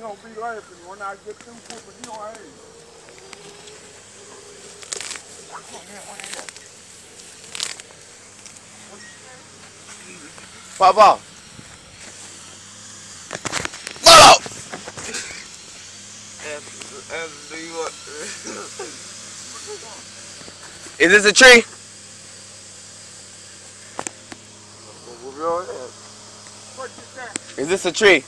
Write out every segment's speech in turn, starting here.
gonna be laughing when I get through whooping your ass. Papa. Follow. Is this a tree? Is this a tree?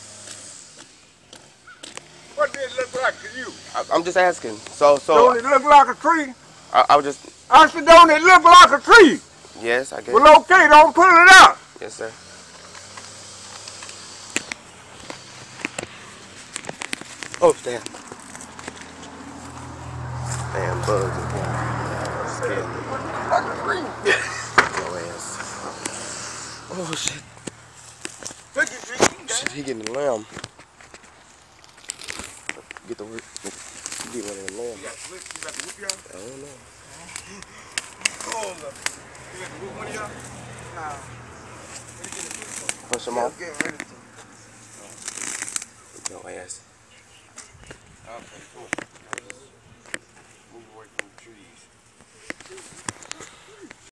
What did it look like to you? I'm just asking. So. Don't it look like a tree? I was just. I said, don't it look like a tree? Yes, I guess. Well, okay, don't pull it out. Yes, sir. Oh, damn. Damn bugs again. Scared me. Your ass. Oh, shit. Shit, he getting the lamb. Get one of the lamb. I don't know. Push him off. Your ass. Okay, cool. Move away from the trees.